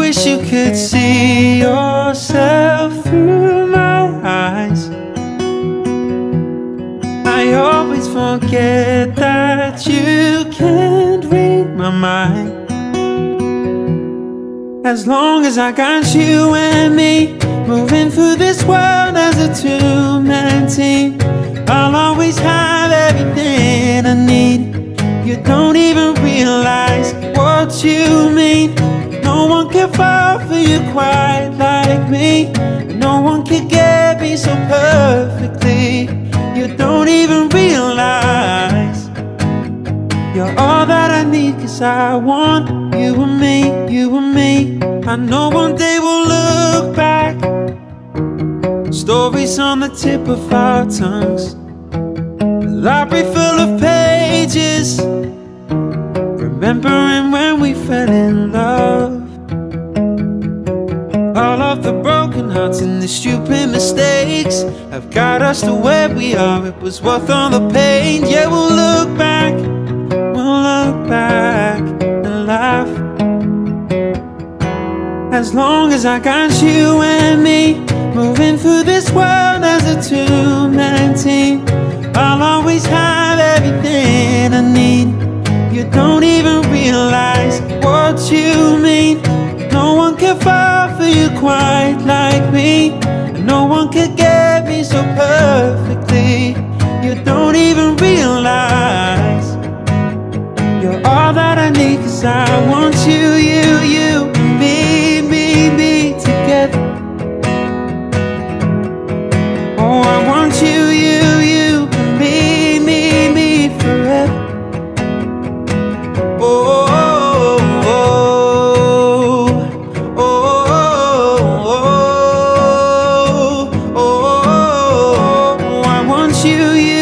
wish you could see yourself through my eyes. I always forget that you can't read my mind. As long as I got you and me, moving through this world as a two-man team, I'll always have everything I need. You don't even realize what you mean. No one can fall for you quite like me. No one can get me so perfectly. You don't even realize you're all that I need, 'cause I want you and me, you and me. I know one day we'll look back, stories on the tip of our tongues, a library full of pages, remembering when we fell in love. All of the broken hearts and the stupid mistakes have got us to where we are. It was worth all the pain. Yeah, we'll look back and laugh. As long as I got you and me, moving through this world as a two-man team, I'll always have everything I need. You don't even realize what you mean. No one can fall for you quite like me. No one can get me so perfectly. You don't even realize you're all that I need, 'cause I want you, you, me together. Oh, I want you, me forever. I want you.